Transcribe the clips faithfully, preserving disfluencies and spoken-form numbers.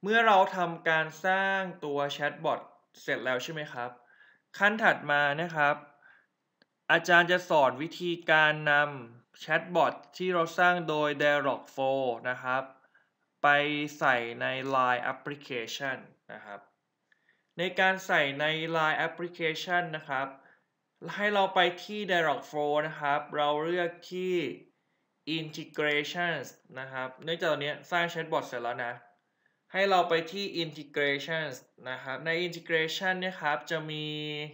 เมื่อเราทำการสร้างตัวแชทบอทเสร็จแล้วใช่ไหมครับขั้นถัดมานะครับอาจารย์จะสอนวิธีการนำแชทบอทที่เราสร้างโดย Dialogflow นะครับไปใส่ใน ไลน์ Application นะครับในการใส่ใน ไลน์ Application นะครับให้เราไปที่ Dialogflow นะครับเราเลือกที่ Integrations นะครับเนื่องจากตอนนี้สร้างแชทบอทเสร็จแล้วนะ ให้เราไปที่ integrations นะครับใน integration เนี่ยครับจะมี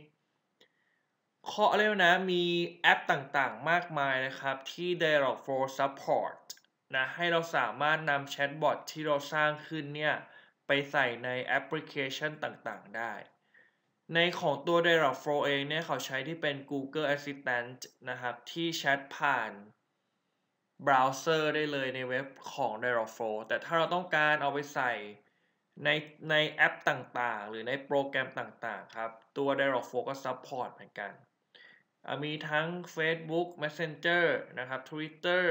ข้อเรียกว่านะมีแอปต่างๆมากมายนะครับที่ Dialogflow Support นะให้เราสามารถนำแชทบอทที่เราสร้างขึ้นเนี่ยไปใส่ในแอปพลิเคชันต่างๆได้ในของตัว Dialogflow เองเนี่ยเขาใช้ที่เป็น Google Assistant นะครับที่แชทผ่านเบราว์เซอร์ได้เลยในเว็บของ Dialogflow แต่ถ้าเราต้องการเอาไปใส่ในในแอปต่างๆหรือในโปรแกรมต่างๆครับตัว Dialogflow ก็ Support เหมือนกันมีทั้ง Facebook Messenger นะครับ Twitter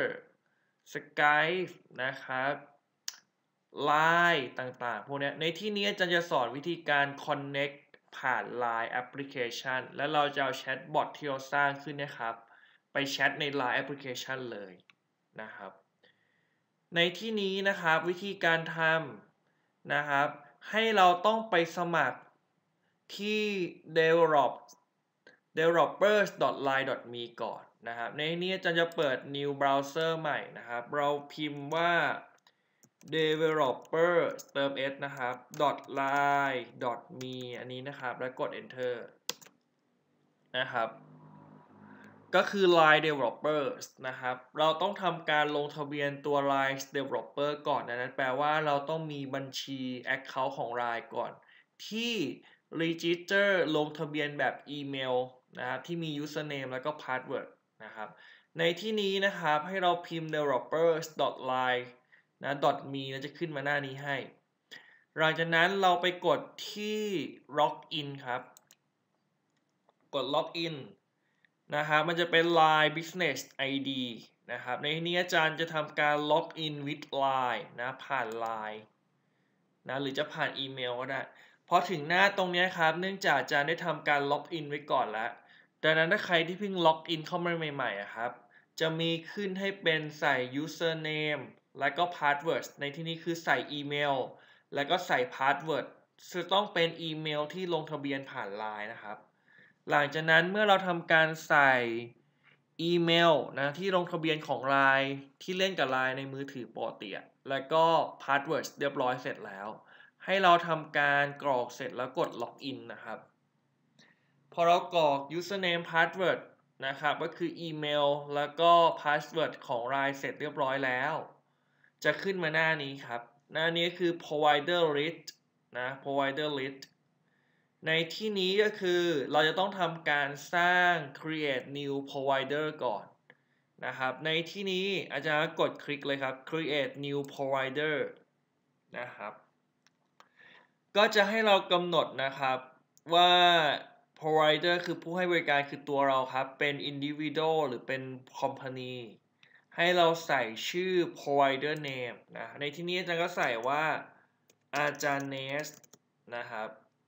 Skype นะครับ ไลน์ ต่างๆพวกนี้ในที่นี้อาจารย์จะสอนวิธีการ Connect ผ่าน ไลน์ Application และเราจะเอาแชทบอทที่เราสร้างขึ้นนะครับไปแชทใน ไลน์ Application เลยนะครับในที่นี้นะครับวิธีการทำนะครับให้เราต้องไปสมัครที่ develop developers dot line dot me ก่อนนะครับในนี้อาจารย์จะเปิด new browser ใหม่นะครับเราพิมพ์ว่า developer เติม s นะครับ dot line dot me อันนี้นะครับแล้วกด enter นะครับก็คือ ไลน์ Developers นะครับเราต้องทำการลงทะเบียนตัว ไลน์ Developer ก่อนนะนั้นแปลว่าเราต้องมีบัญชี Account ของ ไลน์ ก่อนที่ Register ลงทะเบียนแบบอีเมลนะครับที่มี Username แล้วก็ Password นะครับในที่นี้นะครับให้เราพิมพ์ developers dot line นะ .me แล้วจะขึ้นมาหน้านี้ให้หลังจากนั้นเราไปกดที่ Login ครับกด Login นะครับมันจะเป็น ไลน์ Business ไอ ดี นะครับในนี้อาจารย์จะทำการ Login with ไลน์ นะผ่าน ไลน์ นะหรือจะผ่านอีเมลก็ได้พอถึงหน้าตรงนี้ครับเนื่องจากอาจารย์ได้ทำการล็อกอินไว้ก่อนแล้วดังนั้นถ้าใครที่เพิ่งล็อกอินเข้ามาใหม่ๆครับจะมีขึ้นให้เป็นใส่ username และก็ password ในที่นี้คือใส่อีเมลแล้วก็ใส่ password จะต้องเป็นอีเมลที่ลงทะเบียนผ่าน ไลน์ นะครับหลังจากนั้นเมื่อเราทำการใส่อีเมลนะที่ลงทะเบียนของ ไลน์ ที่เล่นกับ ไลน์ ในมือถือปกติแล้วก็ password เรียบร้อยเสร็จแล้วให้เราทำการกรอกเสร็จแล้วกด Login นะครับพอเรากรอก username password นะครับก็คืออีเมลแล้วก็ password ของ ไลน์ เสร็จเรียบร้อยแล้วจะขึ้นมาหน้านี้ครับหน้านี้คือ provider list นะ provider list ในที่นี้ก็คือเราจะต้องทำการสร้าง create new provider ก่อนนะครับในที่นี้อาจารย์กดคลิกเลยครับ create new provider นะครับก็จะให้เรากำหนดนะครับว่า provider คือผู้ให้บริการคือตัวเราครับเป็น individual หรือเป็น company ให้เราใส่ชื่อ provider name นะในที่นี้อาจารย์ก็ใส่ว่าอาจารย์เนสนะครับ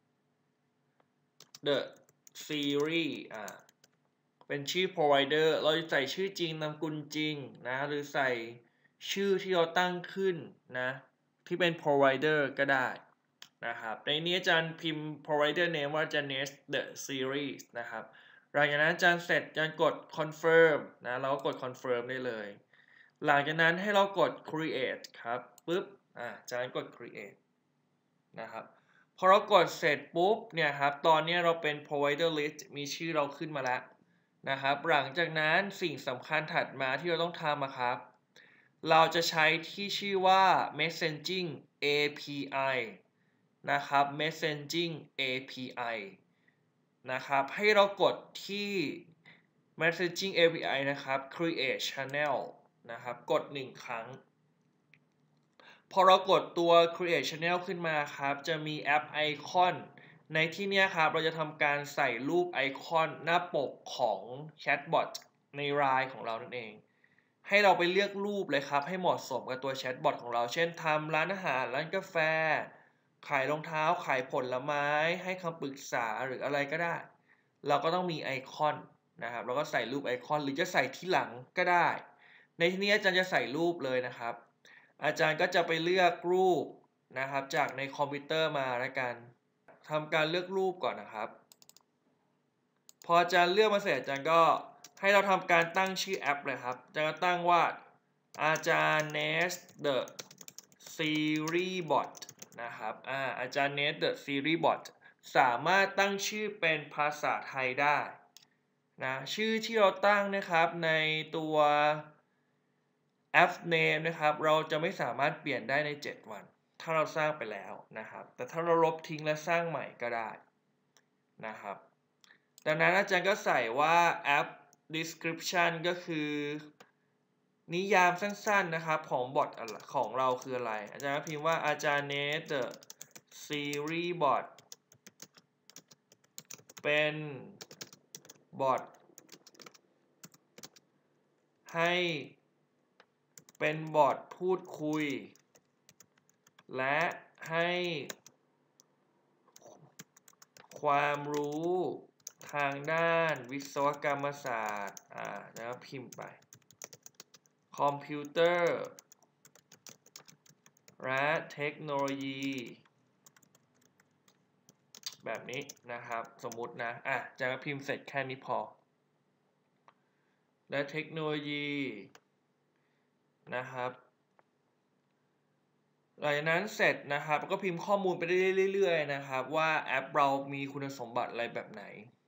the series อ่าเป็นชื่อ provider เราจะใส่ชื่อจริงนามสกุลจริงนะหรือใส่ชื่อที่เราตั้งขึ้นนะที่เป็น provider ก็ได้นะครับในนี้อาจารย์พิมพ์ provider name ว่า Janes the series นะครับหลังจากนั้นอาจารย์เสร็จอาจารย์กด confirm นะเราก็กด confirm ได้เลยหลังจากนั้นให้เรากด create ครับปึ๊บอ่าอาจารย์กด create นะครับพอเรากดเสร็จปุ๊บเนี่ยครับตอนนี้เราเป็น provider list มีชื่อเราขึ้นมาแล้วนะครับหลังจากนั้นสิ่งสำคัญถัดมาที่เราต้องทำครับเราจะใช้ที่ชื่อว่า messaging เอ พี ไอ นะครับ messaging เอ พี ไอ นะครับให้เรากดที่ messaging เอ พี ไอ นะครับ create channel นะครับกดหนึ่งครั้งพอเรากดตัว create channel ขึ้นมาครับจะมีแอปไอคอนในที่นี้ครับเราจะทำการใส่รูปไอคอนหน้าปกของแชทบอทใน ไลน์ ของเรานั่นเองให้เราไปเลือกรูปเลยครับให้เหมาะสมกับตัวแชทบอทของเราเช่นทำร้านอาหารร้านกาแฟขายรองเท้าขายผลไม้ให้คำปรึกษาหรืออะไรก็ได้เราก็ต้องมีไอคอนนะครับเราก็ใส่รูปไอคอนหรือจะใส่ที่หลังก็ได้ในที่นี้อาจารย์จะใส่รูปเลยนะครับอาจารย์ก็จะไปเลือกรูปนะครับจากในคอมพิวเตอร์มาแล้วกันทำการเลือกรูปก่อนนะครับพออาจารย์เลือกมาเสร็จอาจารย์ก็ให้เราทำการตั้งชื่อแอปเลยครับอาจารย์ก็ตั้งว่าอาจารย์ Nest the Series Bot นะครับอ่าอาจารย์ Nest the Series Bot สามารถตั้งชื่อเป็นภาษาไทยได้นะชื่อที่เราตั้งนะครับในตัวแอป name นะครับเราจะไม่สามารถเปลี่ยนได้ในเจ็ดวันถ้าเราสร้างไปแล้วนะครับแต่ถ้าเราลบทิ้งและสร้างใหม่ก็ได้นะครับดังนั้นอาจารย์ก็ใส่ว่าแอป description ก็คือนิยามสั้นๆนะครับของบอทของเราคืออะไรอาจารย์ก็พิมพ์ว่าอาจารย์ Nest the Series Bot เป็นบอทให้เป็นบอทพูดคุยและให้ความรู้ทางด้านวิศวกรรมศาสตร์อ่าแล้วพิมพ์ไปคอมพิวเตอร์และเทคโนโลยีแบบนี้นะครับสมมุตินะอ่ะจะพิมพ์เสร็จแค่นี้พอและเทคโนโลยีนะครับหลังจากนั้นเสร็จนะครับก็พิมพ์ข้อมูลไปเรื่อยๆนะครับว่าแอปเรามีคุณสมบัติอะไรแบบไหน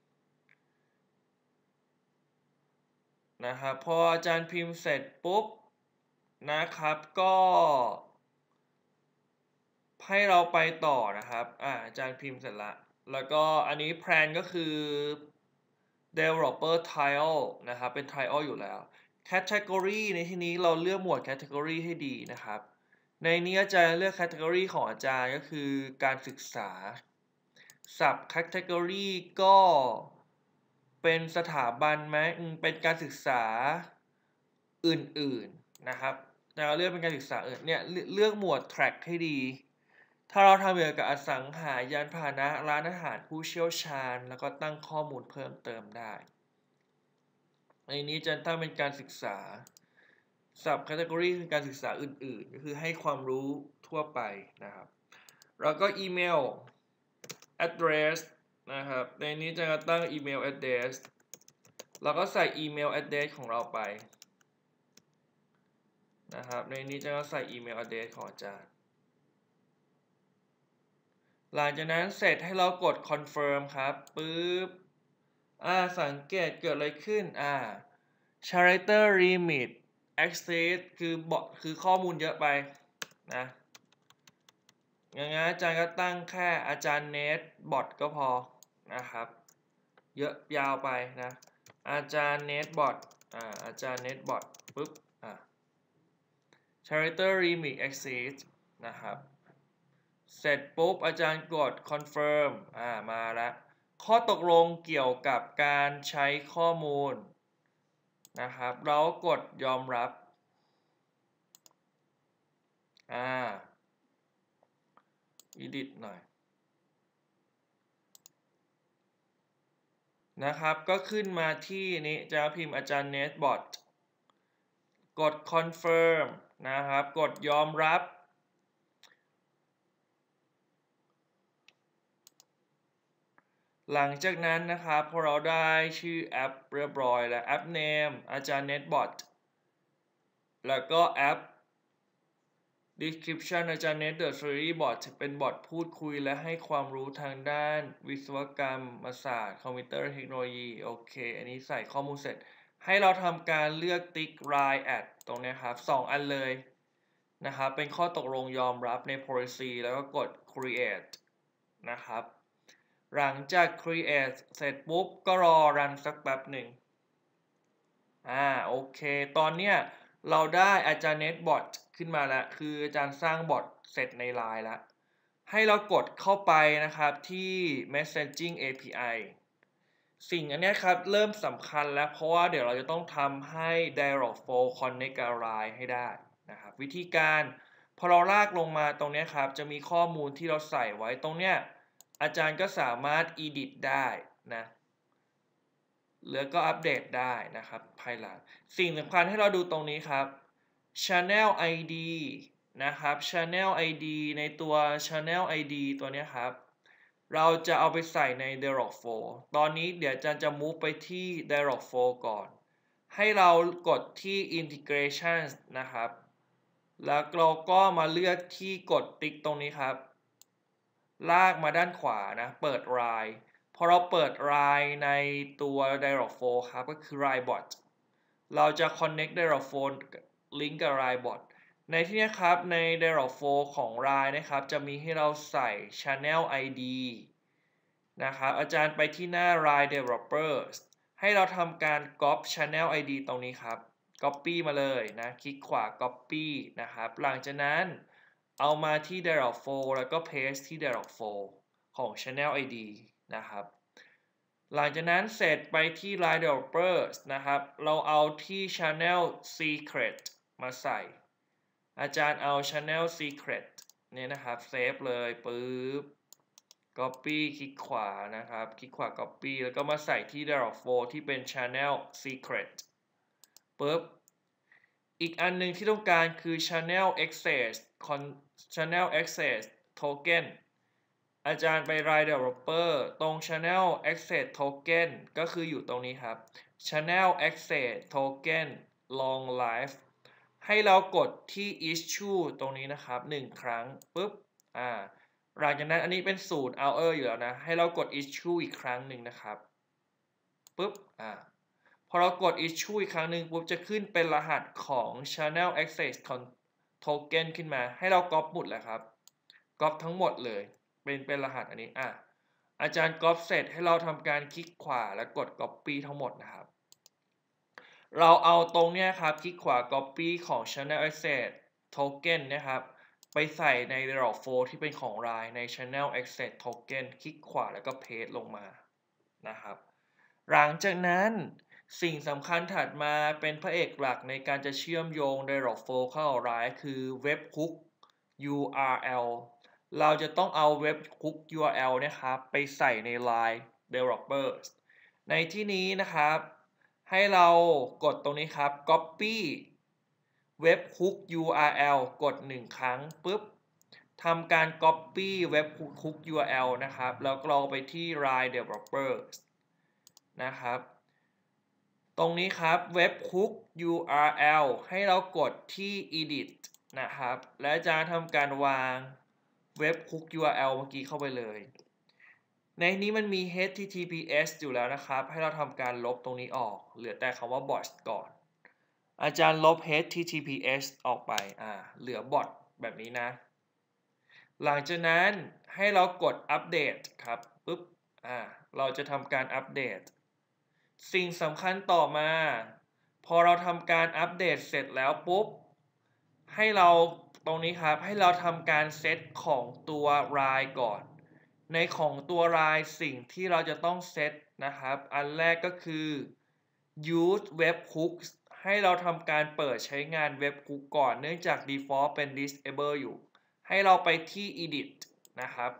นะครับพออาจารย์พิมพ์เสร็จปุ๊บนะครับก็ให้เราไปต่อนะครับอ่าอาจารย์พิมพ์เสร็จละแล้วก็อันนี้แพลนก็คือ developer trial นะครับเป็น trial อยู่แล้ว category ในที่นี้เราเลือกหมวด category ให้ดีนะครับในนี้อาจารย์เลือก category ของอาจารย์ก็คือการศึกษา sub category ก็เป็นสถาบันไหมเป็นการศึกษาอื่นๆนะครับแต่เราเลือกเป็นการศึกษาอื่นเนี่ยเลือกหมวด track ให้ดีถ้าเราทำเกี่ยวกับอสังหายานพาหนะร้านอาหารผู้เชี่ยวชาญแล้วก็ตั้งข้อมูลเพิ่มเติมได้ในนี้จะตั้งเป็นการศึกษา sub category คือการศึกษาอื่นๆก็คือให้ความรู้ทั่วไปนะครับแล้วก็อีเมล address นะครับในนี้จะตั้งอีเมล address เราก็ใส่อีเมล address ของเราไปนะครับในนี้จะใส่อีเมล address ของอาจารย์หลังจากนั้นเสร็จให้เรากด confirm ครับปึ๊บอ่าสังเกตเกิดอะไรขึ้นอ่า character limit access คือบอกคือข้อมูลเยอะไปนะอย่างงั้นอาจารย์ก็ตั้งแค่อาจารย์ Nest Bot ก็พอนะครับเยอะยาวไปนะอาจารย์ Nest Bot อ่าอาจารย์ Nest Bot ปึ๊บอ่า character limit access นะครับเสร็จปุ๊บอาจารย์กด confirm อ่ามาแล้วข้อตกลงเกี่ยวกับการใช้ข้อมูลนะครับเรากดยอมรับอ่า edit หน่อยนะครับก็ขึ้นมาที่นี้จะพิมพ์อาจารย์ Nest Bot กด confirm นะครับกดยอมรับหลังจากนั้นนะครับพอเราได้ชื่อแอปเรียบร้อยแล้วแอป name อาจารย์ Nest Bot แล้วก็แอป description อาจารย์ Nest the Series Bot เป็นบอทพูดคุยและให้ความรู้ทางด้านวิศวกรรมศาสตร์คอมพิวเตอร์เทคโนโลยีโอเคอันนี้ใส่ข้อมูลเสร็จให้เราทำการเลือกติ๊ก Line at ตรงนี้ครับสองอันเลยนะครับเป็นข้อตกลงยอมรับใน policy แล้วก็กด create นะครับหลังจาก create เสร็จปุ๊บก็รอรันสักแป๊บหนึ่งอ่าโอเคตอนเนี้ยเราได้อาจารย์ Nest Bot ขึ้นมาแล้วคืออาจารย์สร้างบอทเสร็จใน ไลน์ แล้วให้เรากดเข้าไปนะครับที่ messaging เอ พี ไอ สิ่งอันนี้ครับเริ่มสำคัญแล้วเพราะว่าเดี๋ยวเราจะต้องทำให้ Dialogflow Connect กับ ไลน์ ให้ได้นะครับวิธีการพพอเราลากลงมาตรงนี้ครับจะมีข้อมูลที่เราใส่ไว้ตรงเนี้ยอาจารย์ก็สามารถ edit ได้นะแล้วก็อัปเดตได้นะครับภายหลังสิ่งสำคัญให้เราดูตรงนี้ครับ channel ไอ ดี นะครับ channel ไอ ดี ในตัว channel ไอ ดี ตัวนี้ครับเราจะเอาไปใส่ใน dialog flow ตอนนี้เดี๋ยวอาจารย์จะ move ไปที่ dialog flow ก่อนให้เรากดที่ integration นะครับแล้วเราก็มาเลือกที่กดติ๊กตรงนี้ครับลากมาด้านขวานะเปิด ride พอเราเปิด ride ในตัว dialog flow ครับก็คือ ride bot เราจะ connect dialog flow link กับ ride bot ในที่นี้ครับใน dialog flow ของ ride นะครับจะมีให้เราใส่ channel ไอ ดี นะครับอาจารย์ไปที่หน้า ride developers ให้เราทำการ copy channel ไอ ดี ตรงนี้ครับ copy มาเลยนะคลิกขวา copy นะครับหลังจากนั้นเอามาที่ dialog flow แล้วก็ paste ที่ dialog flow ของ channel ไอ ดี นะครับหลังจากนั้นเสร็จไปที่ ride developers นะครับเราเอาที่ channel secret มาใส่อาจารย์เอา channel secret เนี่ยนะครับเซฟเลยปึ๊บ copy คลิกขวานะครับคลิกขวา copy แล้วก็มาใส่ที่ dialog flow ที่เป็น channel secret ปึ๊บอีกอันหนึ่งที่ต้องการคือ channel access channel access token อาจารย์ไป ride developer ตรง channel access token ก็คืออยู่ตรงนี้ครับ channel access token long life ให้เรากดที่ issue ตรงนี้นะครับหนึ่งครั้งปึ๊บอ่าหลังจากนั้นอันนี้เป็นศูนย์ hour อยู่แล้วนะให้เรากด issue อีกครั้งหนึ่งนะครับปึ๊บอ่าพอเรากด issue อีกครั้งหนึ่งปุ๊บจะขึ้นเป็นรหัสของ channel access token ขึ้นมาให้เราก๊อปหมดเลยครับก๊อปทั้งหมดเลยเป็นเป็นรหัสอันนี้อ่ะอาจารย์ก๊อปเสร็จให้เราทำการคลิกขวาแล้วกด copy ทั้งหมดนะครับเราเอาตรงเนี้ยครับคลิกขวา copy ของ channel access token นะครับไปใส่ใน dialog flow ที่เป็นของ ride ใน channel access token คลิกขวาแล้วก็ paste ลงมานะครับหลังจากนั้นสิ่งสำคัญถัดมาเป็นพระเอกหลักในการจะเชื่อมโยง dialog flow เข้า ride คือ webhook ยู อาร์ แอล เราจะต้องเอา webhook ยู อาร์ แอล นะครับไปใส่ใน line developers ในที่นี้นะครับให้เรากดตรงนี้ครับ copy webhook ยู อาร์ แอล กดหนึ่งครั้งปุ๊บทำการ copy webhook ยู อาร์ แอล นะครับแล้วก็เราไปที่ line developers นะครับตรงนี้ครับ webhook ยู อาร์ แอล ให้เรากดที่ edit นะครับและจะทำการวาง webhook ยู อาร์ แอล เมื่อกี้เข้าไปเลยในนี้มันมี เอช ที ที พี เอส อยู่แล้วนะครับให้เราทำการลบตรงนี้ออกเหลือแต่คำว่า bot ก่อนอาจารย์ลบ เอช ที ที พี เอส ออกไปอ่าเหลือ bot แบบนี้นะหลังจากนั้นให้เรากดอัปเดตครับปุ๊บอ่าเราจะทำการอัปเดตสิ่งสำคัญต่อมาพอเราทำการอัปเดตเสร็จแล้วปุ๊บให้เราตรงนี้ครับให้เราทำการเซตของตัว ride ก่อนในของตัว ride สิ่งที่เราจะต้องเซตนะครับอันแรกก็คือ use webhook ให้เราทำการเปิดใช้งาน webhook ก่อนเนื่องจาก default เป็น disable อยู่ให้เราไปที่ edit นะครับ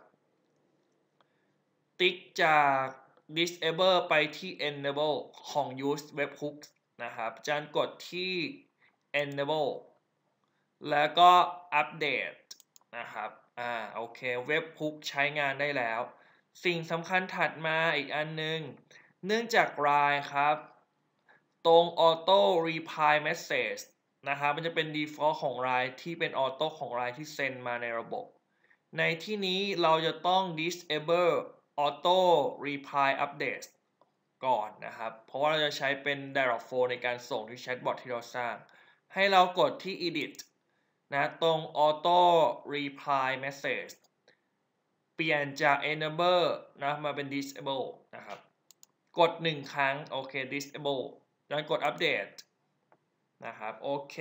ติ๊กจาก disable ไปที่ enable ของ use webhook นะครับอาจารย์กดที่ enable แล้วก็อัปเดตนะครับอ่าโอเค webhook ใช้งานได้แล้วสิ่งสำคัญถัดมาอีกอันนึงเนื่องจาก ride ครับตรง auto reply message นะครับมันจะเป็น default ของ ride ที่เป็น auto ของ ride ที่เซ็นมาในระบบในที่นี้เราจะต้อง disable auto reply update ก่อนนะครับเพราะว่าเราจะใช้เป็น dialog flow ในการส่งที่แชทบอทที่เราสร้างให้เรากดที่ edit นะตรง auto reply message เปลี่ยนจาก enable นะมาเป็น disable นะครับกดหนึ่งครั้งโอเค disable แล้วกดอัปเดตนะครับโอเค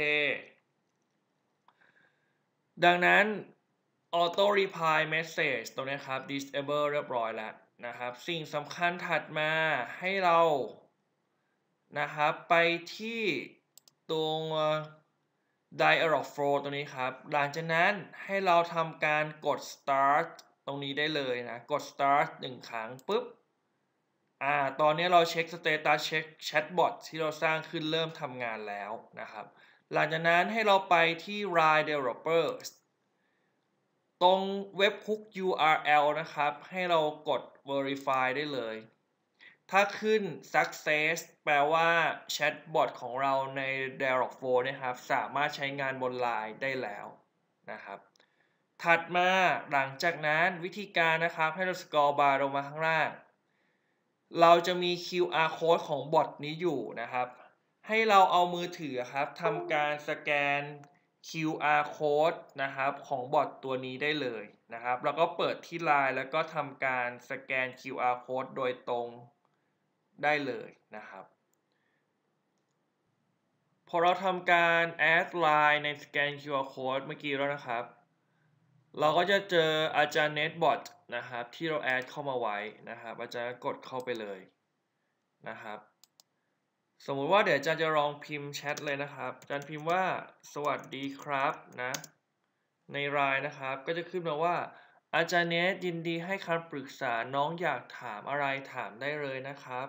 ดังนั้น auto reply message ตรงนี้ครับ disable เรียบร้อยแล้วนะครับสิ่งสำคัญถัดมาให้เรานะครับไปที่ตรง Dialogflow ตรงนี้ครับหลังจากนั้นให้เราทำการกด start ตรงนี้ได้เลยนะกด start หนึ่งครั้งปุ๊บอ่าตอนนี้เราเช็ค status เช็ค chatbot ที่เราสร้างขึ้นเริ่มทำงานแล้วนะครับหลังจากนั้นให้เราไปที่ ไลน์ Developers ตรง webhook ยู อาร์ แอล นะครับให้เรากด verify ได้เลยถ้าขึ้น success แปลว่า chatbot ของเราใน Dialogflow นะครับสามารถใช้งานบน ไลน์ ได้แล้วนะครับถัดมาหลังจากนั้นวิธีการนะครับให้เรา scroll bar ลงมาข้างล่างเราจะมี คิว อาร์ code ของบอทนี้อยู่นะครับให้เราเอามือถือครับทำการสแกน คิว อาร์ code นะครับของบอทตัวนี้ได้เลยนะครับแล้วก็เปิดที่ ไลน์ แล้วก็ทำการสแกน คิว อาร์ code โดยตรงได้เลยนะครับพอเราทำการ add line ในสแกน คิว อาร์ code เมื่อกี้แล้วนะครับเราก็จะเจออาจารย์ Netbot นะครับที่เรา add เข้ามาไว้นะครับอาจารย์กดเข้าไปเลยนะครับสมมุติว่าเดี๋ยวอาจารย์จะลองพิมพ์แชทเลยนะครับอาจารย์พิมพ์ว่าสวัสดีครับนะใน ไลน์ นะครับก็จะขึ้นมาว่าอาจารย์เนทยินดีให้คำปรึกษาน้องอยากถามอะไรถามได้เลยนะครับ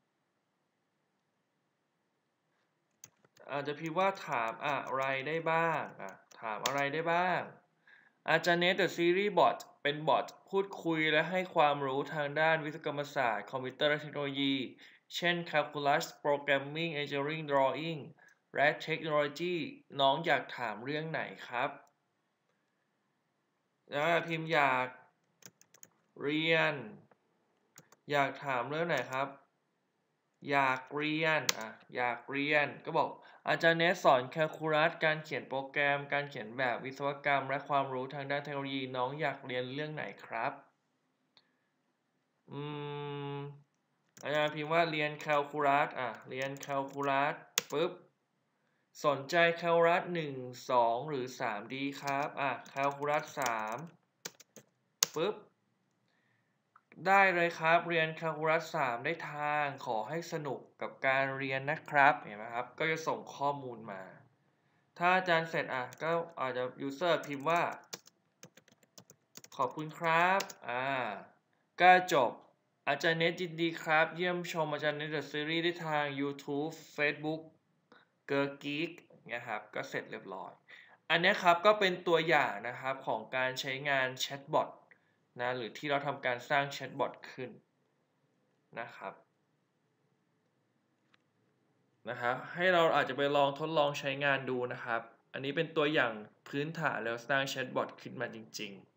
อาจจะพิมพ์ว่าถามอะไรได้บ้างอ่ะถามอะไรได้บ้างอาจารย์เนท The Series Bot เป็นบอทพูดคุยและให้ความรู้ทางด้านวิศวกรรมศาสตร์คอมพิวเตอร์และเทคโนโลยีเช่น Calculus Programming Engineering Drawing และเทคโนโลยีน้องอยากถามเรื่องไหนครับแล้วพิมพ์อยากเรียนอยากถามเรื่องไหนครับอยากเรียนอ่ะอยากเรียนก็บอกอาจารย์เนสสอนแคลคูลัสการเขียนโปรแกรมการเขียนแบบวิศวกรรมและความรู้ทางด้านเทคโนโลยีน้องอยากเรียนเรื่องไหนครับอืมอาจารย์พิมพ์ว่าเรียนแคลคูลัสอ่ะเรียนแคลคูลัสปุ๊บสนใจแคลคูลัสหนึ่งสองหรือสามดีครับอ่ะแคลคูลัสสามปุ๊บได้เลยครับเรียนแคลคูลัสสามได้ทางขอให้สนุกกับการเรียนนะครับเห็นไหมครับก็จะส่งข้อมูลมาถ้าอาจารย์เสร็จอ่ะก็อาจจะ user พิมพ์ว่าขอบคุณครับอ่าก็จบอาจารย์เนทยินดีครับเยี่ยมชมอาจารย์เนทเดอะซีรีส์ได้ทาง YouTube Facebook เกิร์ลกิ๊กนะครับก็เสร็จเรียบร้อยอันนี้ครับก็เป็นตัวอย่างนะครับของการใช้งานแชทบอทนะหรือที่เราทำการสร้างแชทบอทขึ้นนะครับนะครับให้เราอาจจะไปลองทดลองใช้งานดูนะครับอันนี้เป็นตัวอย่างพื้นฐานแล้วสร้างแชทบอทขึ้นมาจริงๆ